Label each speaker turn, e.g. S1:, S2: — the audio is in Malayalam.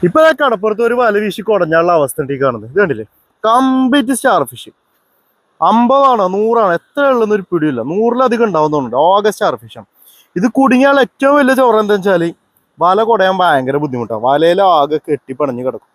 S1: ഇപ്പൊ കടപ്പുറത്ത് ഒരു വല വീശി കുടഞ്ഞാലുള്ള അവസ്ഥ ഉണ്ട് ഈ കാണുന്നത്. ഇത് കണ്ടില്ലേ, കംപ്ലീറ്റ് സ്റ്റാർ ഫിഷ്. 50 100 എത്ര ഉള്ളെന്നൊരു പിടിയില്ല. 100-ലധികം ഉണ്ടാവുന്നുണ്ട്. ആകെ സ്റ്റാർ ഫിഷാണ്. ഇത് കുടുങ്ങിയാൽ ഏറ്റവും വലിയ ചോറ് എന്താ വെച്ചാൽ വല കുടയാൻ ഭയങ്കര ബുദ്ധിമുട്ടാണ്. വലയിൽ ആകെ കെട്ടി പണഞ്ഞ് കിടക്കും.